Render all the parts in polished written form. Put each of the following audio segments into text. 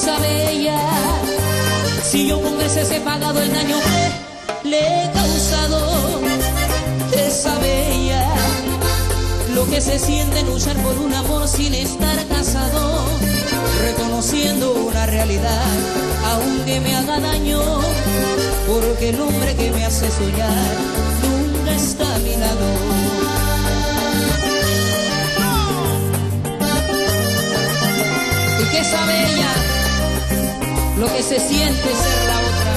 sabe ella si yo con ese he pagado el daño que le he causado? ¿Qué sabe ella lo que se siente luchar por un amor sin estar casado? Reconociendo una realidad, aunque me haga daño, porque el hombre que me hace soñar nunca está a mi lado. ¿Y qué sabe ella lo que se siente ser la otra?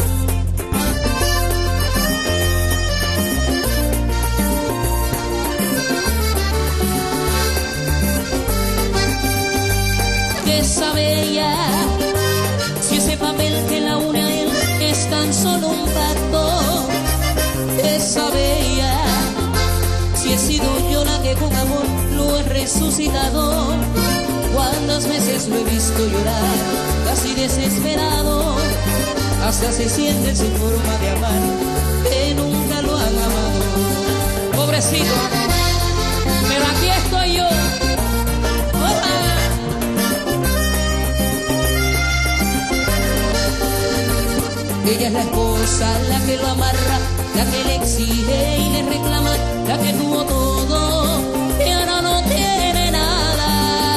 ¿Qué sabe ella si ese papel que la une a él es tan solo un pacto? ¿Qué sabe ella si he sido yo la que con amor lo he resucitado? ¿Cuántas veces lo he visto llorar, casi desesperado? Hasta se siente en su forma de amar que nunca lo han amado. Pobrecito, pero aquí estoy yo. Ella es la esposa, la que lo amarra, la que le exige y le reclama, la que tuvo todo y ahora no tiene nada.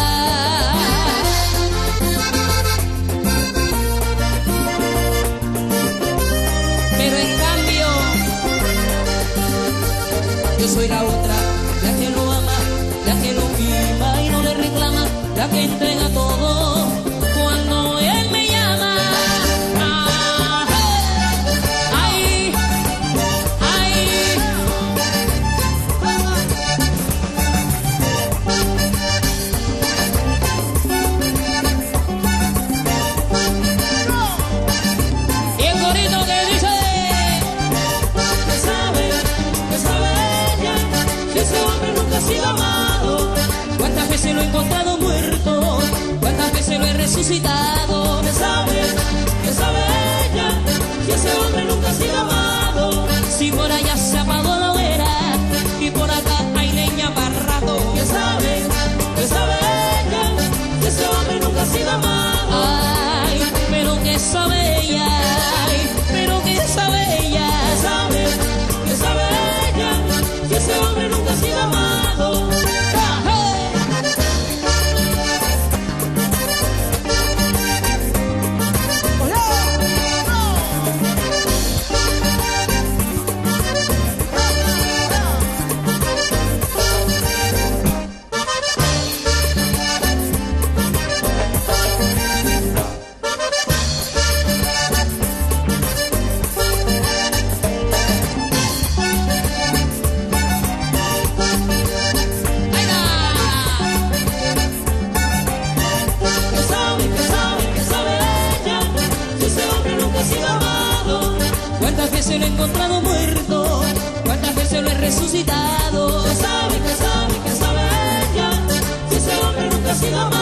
Pero en cambio, yo soy la otra, la que lo ama, la que lo mima y no le reclama, la que entrega todo cuando él me llama. ¿Cuántas veces lo he encontrado muerto? ¿Cuántas veces lo he resucitado? ¿Qué sabe ella? Si ese hombre nunca ha sido amado. Si por allá se apagó la hoguera y por acá hay leña para rato. ¿Qué sabe ella? Si ese hombre nunca ha sido amado. Ay, pero ¿qué sabe ella? Ay, pero ¿qué sabe ella? ¿Qué sabe ella? Si ese hombre nunca ha sido amado. ¿Cuántas veces lo he encontrado muerto? ¿Cuántas veces lo he resucitado? ¿Qué sabe ella? Si ese hombre nunca ha sido amado.